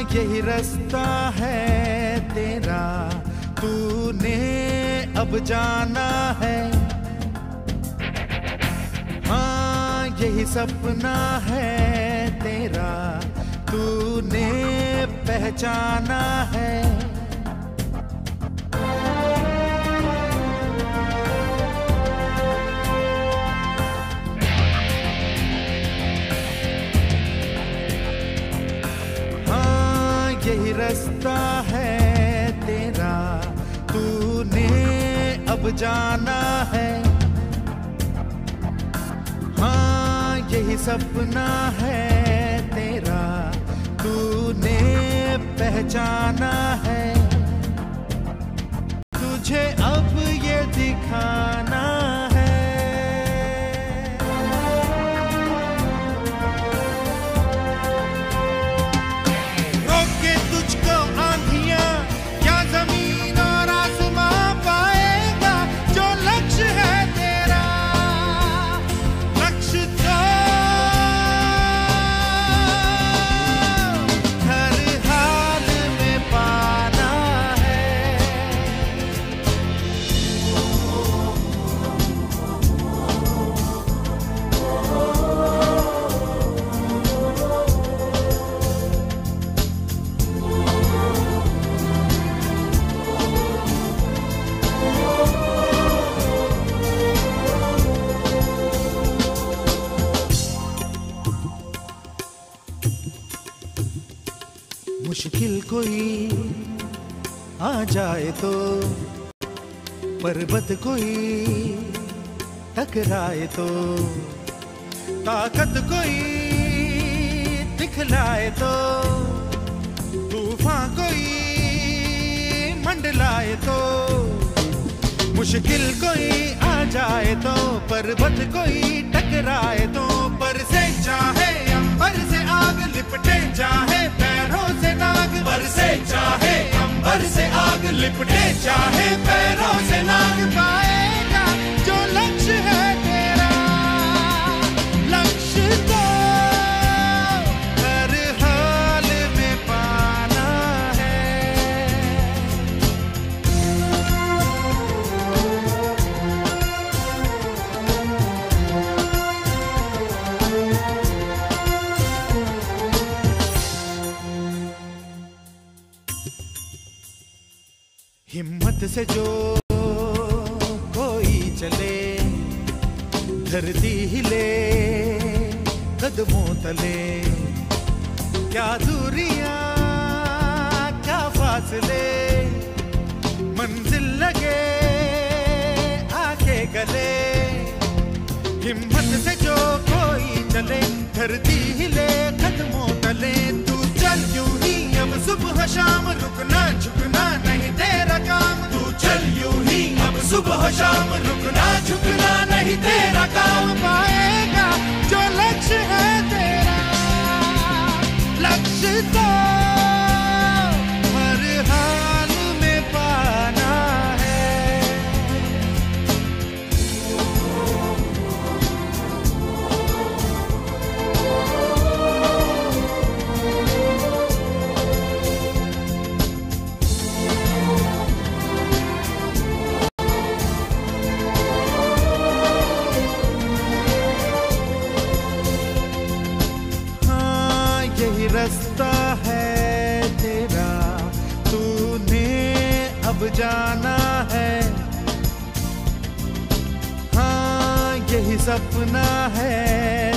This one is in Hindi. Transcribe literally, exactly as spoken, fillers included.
यही रास्ता है तेरा, तूने अब जाना है। हाँ यही सपना है तेरा, तूने पहचाना है। हाँ यही रास्ता है तेरा, तूने अब जाना है। हाँ यही सपना है तेरा, तूने पहचाना है। तुझे अब ये दिखाना है। रोके तुझको आंधियां क्या जमीन और आसमां पाएगा, जो लक्ष्य है तेरा लक्ष्य तो हर हाल में पाना है। मुश्किल कोई आ जाए तो, पर्वत कोई टकराए तो, ताकत कोई दिखलाए तो, तूफान कोई मंडलाए तो। मुश्किल कोई आ जाए तो, पर्वत कोई टकराए तो, पर से चाहे अंबर से आग लिपटे, चाहे पैरों से नाग बरसे, चाहे अंबर से आग लिपटे, चाहे पैरों से नाग पाएगा जो लक्ष्य है तेरा लक्ष्य तो हर हाल में पाना है। हिम्मत से जो कोई चले, धरती हिले कदमों तले। क्या दूरियां क्या फासले, मंजिल लगे आके गले। हिम्मत से जो कोई चले, धरती हिले कदमों तले। तू चल यूं ही अब सुबह शाम, रुकना झुकना नहीं तेरा काम। तू चल यूं ही अब सुबह शाम, रुकना झुकना नहीं तेरा काम। पाएगा जो लक्ष्य है तेरा लक्ष्य तो हर हाल में पाना है। यही रास्ता है तेरा, तूने अब जाना है। हाँ यही सपना है